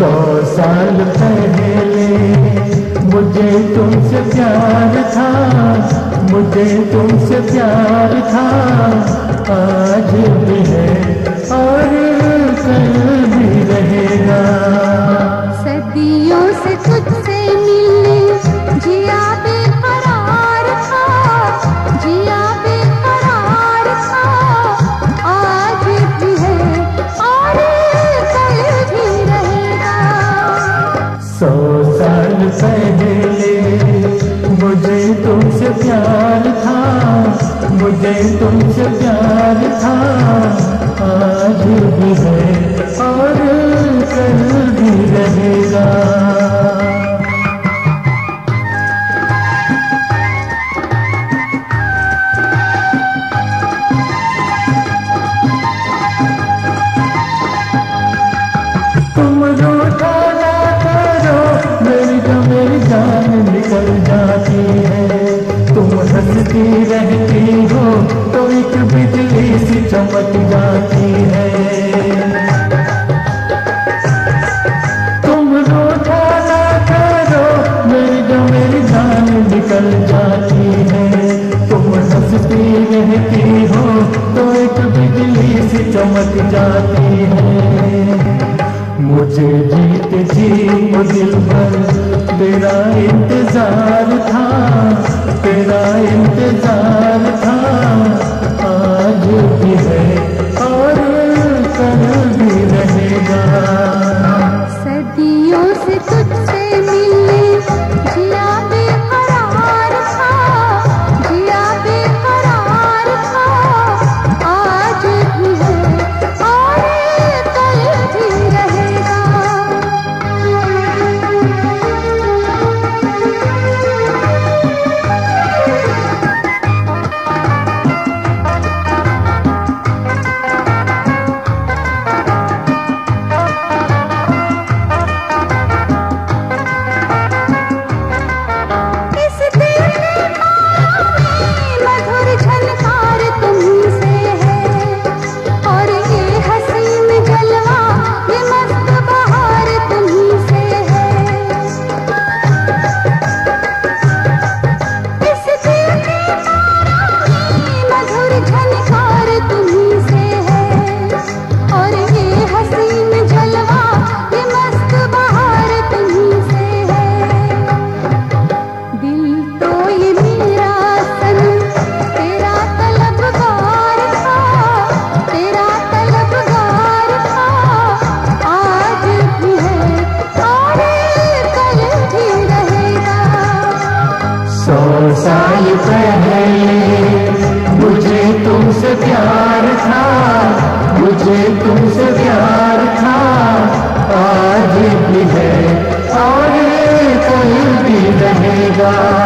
100 साल पहले मुझे तुमसे प्यार था, मुझे तुमसे प्यार था, आज भी है और कल भी रहेगा। सदियों से तुझसे मिलने जिया बेकरार था, जिया बेकरार था, आज भी है और कल भी रहेगा। 100 साल पहले मुझे तुमसे प्यार था, मुझे तुमसे प्यार था, आज भी है और कल भी रहेगा। तुम रूठा ना करो, मेरी जान निकल जाती है। तुम हंसती रहती हो तो एक बिजली सी चमक जाती है। तुम रूठा ना करो, मेरी जान निकल जाती है। तुम हंसती रहती हो तो एक बिजली सी चमक जाती है। मुझे जीते जी वो दिल भर तेरा इंतजार था, तेरा इंतजार था, आज भी है और कल भी रहेगा। सदियों से तुझसे मिलने जिया बेकरार था, जिया बेकरार था, आज भी है और कल भी रहेगा। साल पहले मुझे तुमसे प्यार था, मुझे तुमसे प्यार था, आज भी है और कल भी रहेगा।